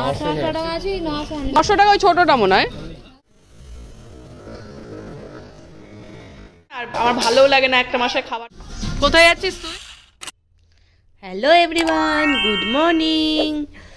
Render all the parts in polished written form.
900 টাকা ওই ছোটটা মনে হয়। আর আমার ভালোও লাগে না একটা মাসে খাবার। কোথায় যাচ্ছিস তুই? Hello everyone, good morning.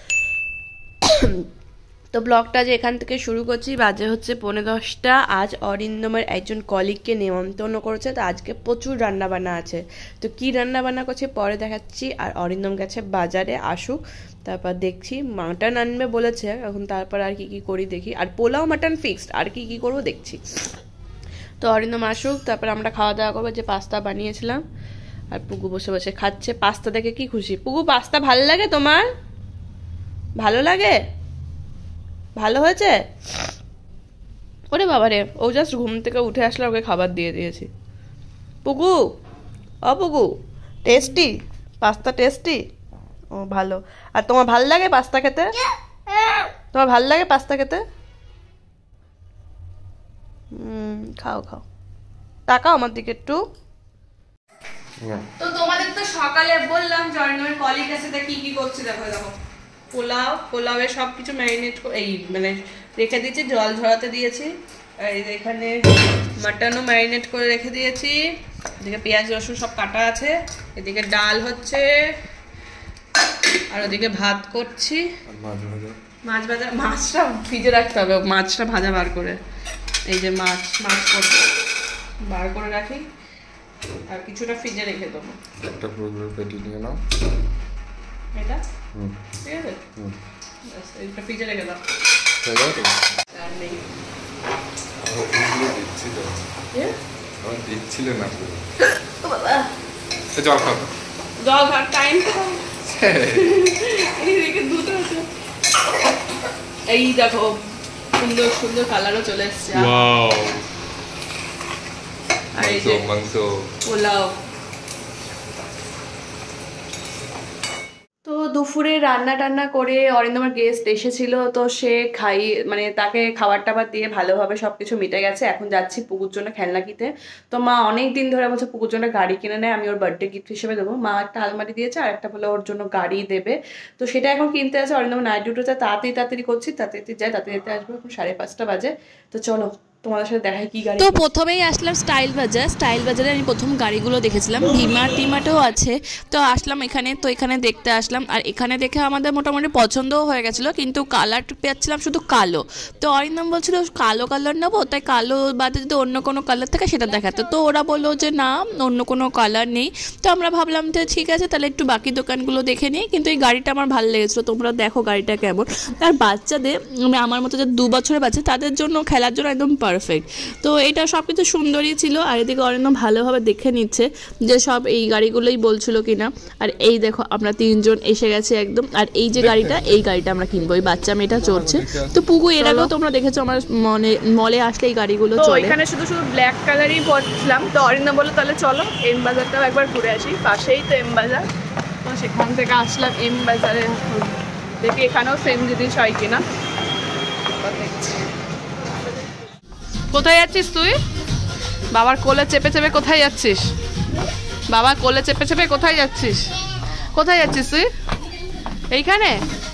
তো ব্লগটা যে এখান থেকে শুরু করছি, বাজে হচ্ছে 10:45। আজ অরিন্দমের একজন কলিগকে নেমন্তন্ন করেছে, তো আজকে প্রচুর রান্নাবান্না আছে। তো কি রান্নাবান্না করছে পরে দেখাচ্ছি। আর অরিন্দম গেছে বাজারে, আসুক তারপর দেখছি। মাটন আনবে বলেছে, এখন তারপর আর কি কি করি দেখি। আর পোলাও মাটন ফিক্সড, আর কি কি করবো দেখছি। তো অরিন্দম আসুক, তারপর আমরা খাওয়া দাওয়া করবো। যে পাস্তা বানিয়েছিলাম, আর পুগু বসে বসে খাচ্ছে। পাস্তা দেখে কি খুশি। পুগু, পাস্তা ভালো লাগে তোমার? ভালো লাগে? ভালো হয়েছে? ওরে বাবারে, ও জাস্ট ঘুম থেকে উঠে আসলে ওকে খাবার দিয়ে দিয়েছি। Pugu, Pugu, tasty pasta? Tasty? ও ভালো। আর তোমার ভাল লাগে পাস্তা খেতে? তোমার ভাল লাগে পাস্তা খেতে? খাও খাও, তাকাও আমার দিকে একটু। তো তোমাদের তো সকালে বললাম যে অরিন্দমের কলিগ আছে, কি কি করছে দেখো। দেখো পোলাওয়ে সবকিছু ম্যারিনেট এই মানে রেখে দিয়েছি, জল ঝরাতে দিয়েছি। আর এখানে মাটনও ম্যারিনেট করে রেখে দিয়েছি। এদিকে পেঁয়াজ রসুন সব কাটা আছে। এদিকে ডাল হচ্ছে, আর ওদিকে ভাত করছি। মাছ ভাজা, মাছটা ফ্রিজে রাখতে হবে, মাছটা ভাজা বার করে। এই যে মাছ করবো, বার করে রাখি। আর কিছুটা ফ্রিজে রেখে দেবো। একটা পুরো পেটি নিয়ে নাও এটা, ঠিক আছে? এটা ফ্রিজে রেখে দাও। আর নেই দিচ্ছিল না বাবা। জল খাও, জল খাওয়ার টাইম তো এইদিকে দুধ আছে। এই দেখো সুন্দর সুন্দর কালারও চলে এসছে। আর এই যে পোলাও। তো দুপুরে রান্না টান্না করে অরিন্দমের গেস্ট এসেছিল, তো সে মানে তাকে খাবার টাবার দিয়ে ভালোভাবে সবকিছু মিটে গেছে। এখন যাচ্ছি পুকুর জন্য খেলনা কিনতে। তো মা অনেক দিন ধরে বলছে পুকুর জন্য গাড়ি কিনে নেয়, আমি ওর বার্থডে গিফট হিসেবে দেবো। মা একটা আলমারি দিয়েছে, আর একটা বলে ওর জন্য গাড়ি দেবে। তো সেটা এখন কিনতে আছে। অরিন্দমের নাইট ডিউটিটা তাড়াতাড়ি করছি, তাড়াতাড়ি যাই, তাড়াতাড়ি আসবো। এখন 5:30 বাজে। তো চলো তোমাদের সাথে দেখাই কি গাড়ি। তো প্রথমেই আসলাম স্টাইল বাজারে। আমি প্রথম গাড়িগুলো দেখেছিলাম, টিমাটেও আছে। তো আসলাম এখানে, তো এখানে দেখতে আসলাম। আর এখানে দেখে আমাদের মোটামুটি পছন্দও হয়ে গেছিলো, কিন্তু কালার পেয়েছিলাম শুধু কালো। তো অরিন্দম বলছিল কালো কালার নেবো, তাই কালো বাদে যদি অন্য কোনো কালার থাকে সেটা দেখাতো। তো ওরা বললো যে না, অন্য কোনো কালার নেই। তো আমরা ভাবলাম যে ঠিক আছে, তাহলে একটু বাকি দোকানগুলো দেখে নিই। কিন্তু এই গাড়িটা আমার ভালো লেগেছিলো, তোমরা দেখো গাড়িটা কেমন। আর বাচ্চাদের, আমার মতো যে 2 বছরের বাচ্চা, তাদের জন্য খেলার জন্য একদম পারফেক্ট। তো এটা সব কিছু সুন্দরই ছিল। আর এদিকে অরিন্দম ভালোভাবে দেখে নিচ্ছে যে সব এই গাড়িগুলোই বলছিল কিনা। আর এই দেখো আমরা 3 জন এসে গেছে একদম। আর এই যে গাড়িটা, এই গাড়িটা আমরা কিনবো। এই বাচ্চা মেয়েটা চড়ছে। তো পুগু এর আগেও তোমরা দেখেছো আমার মলে আসলে এই গাড়িগুলো চলে। এখানে শুধু ব্ল্যাক কালারই পড়ছিলাম। তো অরিন্দম বললো তাহলে চলো এম বাজারটাও একবার ঘুরে আসি, পাশেই তো এম বাজার। তো সেখান থেকে আসলাম এম বাজারে, দেখি এখানেও সেম জিনিস হয় কিনা। কোথায় যাচ্ছিস তুই? বাবার কোলে চেপে চেপে কোথায় যাচ্ছিস? বাবার কোলে চেপে চেপে কোথায় যাচ্ছিস? কোথায় যাচ্ছিস তুই? এইখানে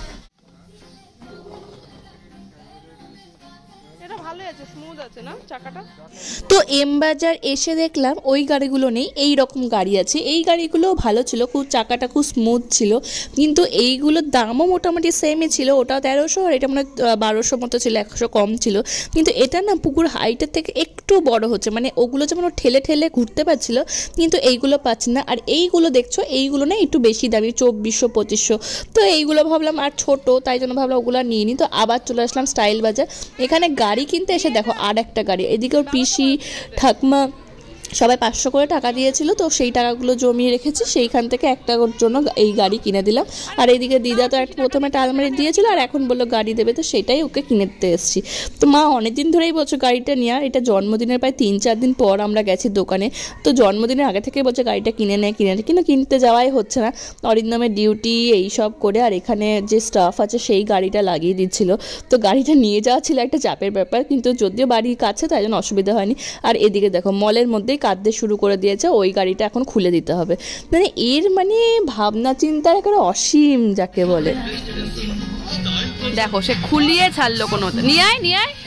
তো এম বাজার এসে দেখলাম ওই গাড়িগুলো নেই, এই রকম গাড়ি আছে। এই গাড়িগুলোও ভালো ছিল, খুব চাকাটা খুব স্মুথ ছিল। কিন্তু এইগুলোর দামও মোটামুটি সেমই ছিল। ওটা 1300 আর এটা মানে 1200 মতো ছিল, 100 কম ছিল। কিন্তু এটা না পুকুর হাইটের থেকে একটু বড় হচ্ছে, মানে ওগুলো যেমন ঠেলে ঠেলে ঘুরতে পারছিল, কিন্তু এইগুলো পাচ্ছি না। আর এইগুলো দেখছো, এইগুলো না একটু বেশি দামি, 2400-2500। তো এইগুলো ভাবলাম আর ছোট, তাই জন্য ভাবলাম ওগুলো নিয়ে নিই। তো আবার চলে আসলাম স্টাইল বাজার। এখানে গাড়ি কিনতে এসে দেখো আর একটা গাড়ি। এদিকে ওর পিসি ঠাকমা সবাই 500 করে টাকা দিয়েছিল, তো সেই টাকাগুলো জমিয়ে রেখেছি। সেইখান থেকে একটা জন্য এই গাড়ি কিনে দিলাম। আর এইদিকে দিদা তো প্রথমে একটা আলমারি দিয়েছিল, আর এখন বললো গাড়ি দেবে, তো সেটাই ওকে কিনে দিতে এসেছি। তো মা অনেকদিন ধরেই বলছো গাড়িটা নিয়ে। এটা জন্মদিনের প্রায় 3-4 দিন পর আমরা গেছি দোকানে। তো জন্মদিনের আগে থেকে বলছে গাড়িটা কিনে নেয়, কিন্তু কিনতে যাওয়াই হচ্ছে না। অরিন্দমের ডিউটি এইসব করে, আর এখানে যে স্টাফ আছে সেই গাড়িটা লাগিয়ে দিচ্ছিল। তো গাড়িটা নিয়ে যাওয়া ছিল একটা চাপের ব্যাপার, কিন্তু যদিও বাড়ির কাছে তাই জন্য অসুবিধা হয়নি। আর এদিকে দেখো মলের মধ্যেই কাঁদতে শুরু করে দিয়েছে, ওই গাড়িটা এখন খুলে দিতে হবে। মানে এর মানে ভাবনা চিন্তার একেবারে অসীম যাকে বলে। দেখো সে খুলিয়ে ছাড়লো কোনো, নিয়ে আয় নিয়ে আয়,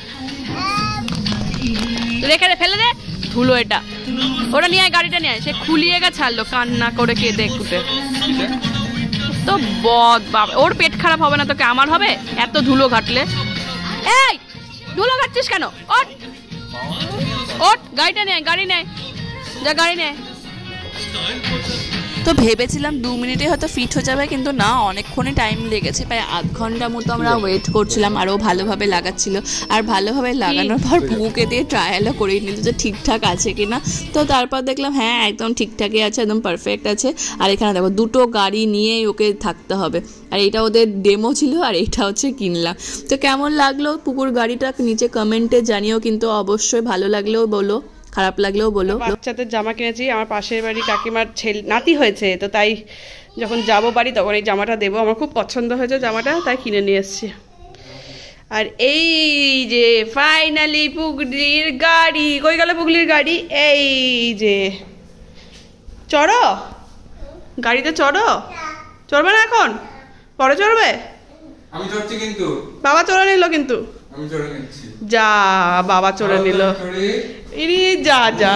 রেখে দে, ফেলে দে, ধুলো এটা, ওটা নিয়ে আয়, গাড়িটা নিয়ে আয়। সে খুলিয়ে গা ছাড়লো কান্না করে কেঁদে কুটে। তো বদ বাবা, ওর পেট খারাপ হবে না তোকে, আমার হবে এত ধুলো ঘাটলে। এই ধুলো ঘাটছিস কেন? ওঠ ওঠ, গাড়িটা নেয়, গাড়ি নেয়, যা গাড়ি নেয়। তো ভেবেছিলাম 2 মিনিটে হয়তো ফিট হয়ে যাবে, কিন্তু না, অনেকক্ষণই টাইম লেগেছে, প্রায় আধ ঘন্টা মতো আমরা ওয়েট করছিলাম। আরও ভালোভাবে লাগাচ্ছিল, আর ভালোভাবে লাগানোর পর পুকুকে দিয়ে ট্রায়ালও করে নিত যে ঠিকঠাক আছে কিনা। তো তারপর দেখলাম হ্যাঁ একদম ঠিকঠাকই আছে, একদম পারফেক্ট আছে। আর এখানে দেখো 2টো গাড়ি নিয়েই ওকে থাকতে হবে, আর এটা ওদের ডেমো ছিল, আর এটা হচ্ছে কিনলাম। তো কেমন লাগলো পুকুর গাড়িটা নিচে কমেন্টে জানিও, কিন্তু অবশ্যই ভালো লাগলেও বলো, খারাপ লাগলেও বলো। বাচ্চাদের জামা কিনেছি, আমার পাশের বাড়ি কাকিমার নাতি হয়েছে, তো তাই যখন যাবো বাড়ি তখন এই জামাটা দেবো। আমার খুব পছন্দ হয়েছে জামাটা, তাই কিনে নিয়ে এসেছি। আর এই যে ফাইনালি পুগলির গাড়ি, কই গেল পুগলির গাড়ি? এই যে চড়ো, গাড়িতে চড়ো। চড়বে না এখন, পরে চড়বে? আমি চড়ছি কিন্তু, বাবা চড়ে নিল, কিন্তু আমি চড়ে নিচ্ছি। যা বাবা চড়ে নিল, ইরি যা যা,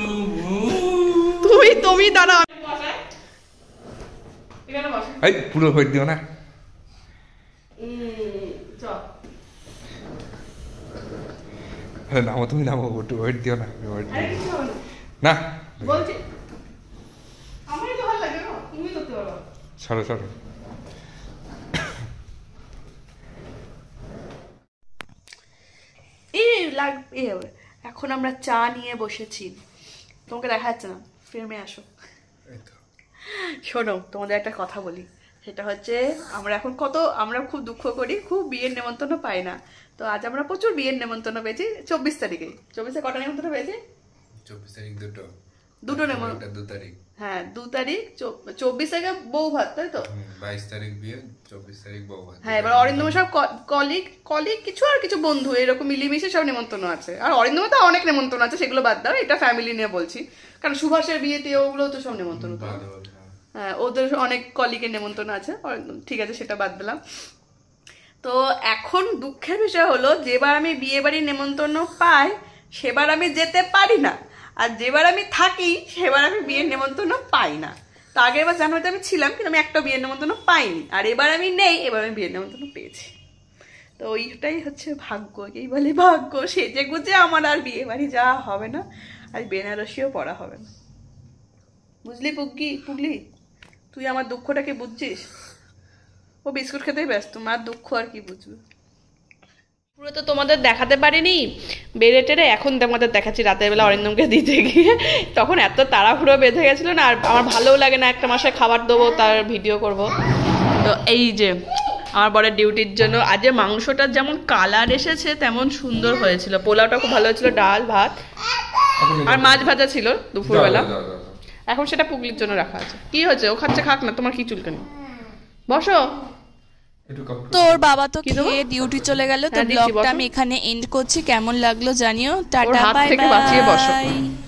তুমি দাঁড়াও, এই পুরো হয়ে দিও না। নামো, তুমি নামো, একটু ওয়েট দিও না, না বলছি আমারই তো ভালো লাগে না, তুমি করতে পারো। সরো সরো। এখন আমরা চা নিয়ে বসেছি, তোমাকে দেখা যাচ্ছে না, ফ্রেমে আসো। শোনো, তোমাদের একটা কথা বলি, সেটা হচ্ছে আমরা খুব দুঃখ করি, খুব বিয়ের নেমন্তন্ন পাই না। তো আজ আমরা প্রচুর বিয়ের নেমন্তন্ন পেয়েছি। 24 তারিখে, 24-এ কটা নেমন্তন্ন পেয়েছি? 24 তারিখ দুটো নেমন্তন্ন। 2 তারিখ, হ্যাঁ 2 তারিখ, 24 তারিখে বউ ভাত, তাই তো? 22 তারিখ বিয়ে, 24 তারিখ বউ ভাত। হ্যাঁ, এবার অরিন্দম সব কলিগ কিছু আর কিছু বন্ধু এরকম মিলিমিশে সব নেমন্তন্ন আছে। আর অরিন্দমে তো অনেক নেমন্তন্ন আছে, সেগুলো বাদ দাও, এটা ফ্যামিলি নিয়ে বলছি, কারণ সুভাষের বিয়েতে ওগুলো তো সব নেমন্তন্ন। হ্যাঁ, ওদের অনেক কলিগের নেমন্তন্ন আছে, ঠিক আছে সেটা বাদ দিলাম। তো এখন দুঃখের বিষয় হলো, যেবার আমি বিয়ে বাড়ির নেমন্তন্ন পাই সেবার আমি যেতে পারি না, আর যেবার আমি থাকি সেবার আমি বিয়ের নেমন্তন্ন পাই না। তো আগের বার জানুয়ারিতে আমি ছিলাম, কিন্তু আমি একটা বিয়ের নেমন্তন্ন পাইনি, আর এবার আমি নেই, এবার আমি বিয়ের নেমন্তন্ন পেয়েছি। তো ওইটাই হচ্ছে ভাগ্য, এই বলে ভাগ্য, সেজে গুজে আমার আর বিয়ে বাড়ি যাওয়া হবে না, আর বেনারসিও পড়া হবে না। বুঝলি পুগলি, তুই আমার দুঃখটাকে বুঝছিস? ও বিস্কুট খেতেই ব্যস্ত, মার দুঃখ আর কি বুঝবে। পুরো তো তোমাদের দেখাতে পারিনি বেড়ে টেরে, এখন তোমাদের দেখাচ্ছি রাতের বেলা অরিন্দমকে দিতে গিয়ে। তখন এত তাড়াহুড়ো বেঁধে গেছিলো না, আর আমার ভালোও লাগে না একটা মাসে খাবার দেবো তার ভিডিও করব। তো এই যে আমার বরের ডিউটির জন্য আজ মাংসটা যেমন কালার এসেছে তেমন সুন্দর হয়েছিল, পোলাওটা খুব ভালো হয়েছিল, ডাল ভাত আর মাছ ভাজা ছিল দুপুরবেলা। এখন সেটা পুগলির জন্য রাখা আছে। কি হয়েছে, ও খাচ্ছে, খাক না, তোমার কি চুলকানি, বসো। তো ওর বাবা তো খেয়ে ডিউটি চলে গেল। তো ব্লগটা আমি এখানে এন্ড করছি, কেমন লাগলো জানিও, টাটা বাই বাই।